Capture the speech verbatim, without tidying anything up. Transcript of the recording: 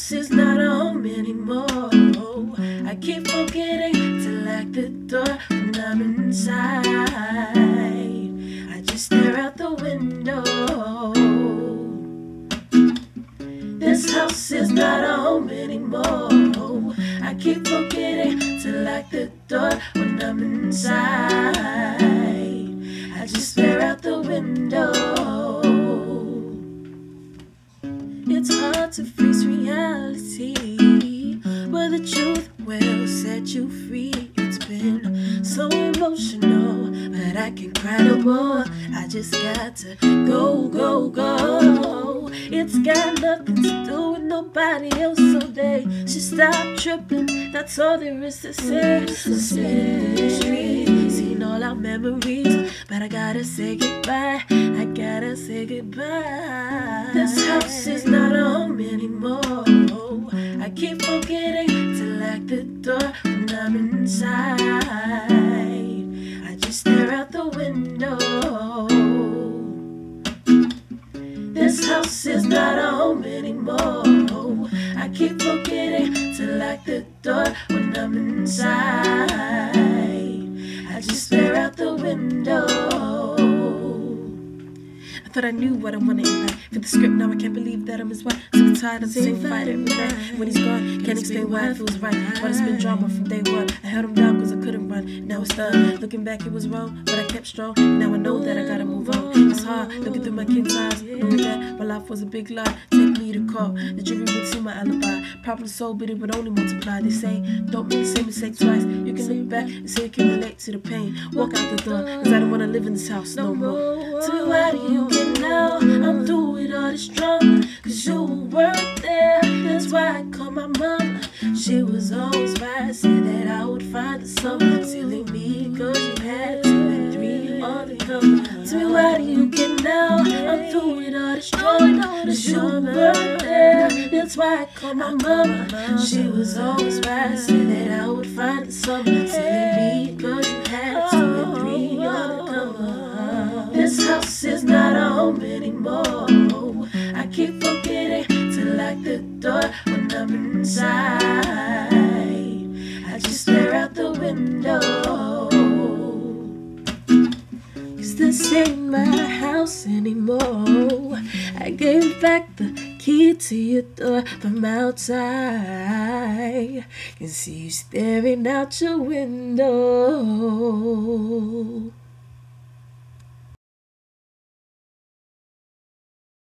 house is not a home anymore. I keep forgetting to lock the door when I'm inside. I just stare out the window. This house is not a home anymore. I keep forgetting to lock the door when I'm inside. I just stare out the window. It's hard to face reality, but the truth will set you free. It's been so emotional, but I can't cry no more. I just got to go, go, go. It's got nothing to do with nobody else, so they should stop tripping. That's all there is to say. So stay, seen all our memories, but I gotta say goodbye. I gotta say goodbye. This house is not a home anymore. I keep forgetting to lock the door when I'm inside. I just stare out the window. This house is not a home anymore. I keep forgetting to lock the door when I'm inside. I just stare out the window. I thought I knew what I wanted in life. For the script, now I can't believe that I'm his wife. Sick and tired of the same fight every night. When he's gone, can't explain why it feels right. But it's been drama from day one. I held him down cause I couldn't run. Now it's done. Looking back, it was wrong, but I kept strong. Now I know that I gotta move on. It's hard looking through my kids' eyes, knowing that my life was a big lie. Take me to court. The jury would see my alibi. Probably so, but it would only multiply. They say, don't make the same mistake twice. You can look back and say you can relate to the pain. Walk out the door, cause I don't wanna live in this house no more. Tell me, why do you get now? I'm through with all this drama, cause you weren't there. That's why I called my mama. She was always right, said that I would find the summer. Silly me, cause you had two and three on the cover. Tell me, why do you get now? I'm through with all this drama, cause you weren't there. That's why I called my mama. She was always right, said that I would find the summer. Silly me, cause you had two and three on the cover. This house is not a home anymore. I keep forgetting to lock the door when I'm inside. I just stare out the window. Cause this ain't my house anymore. I gave back the key to your door from outside. Can see you staring out your window.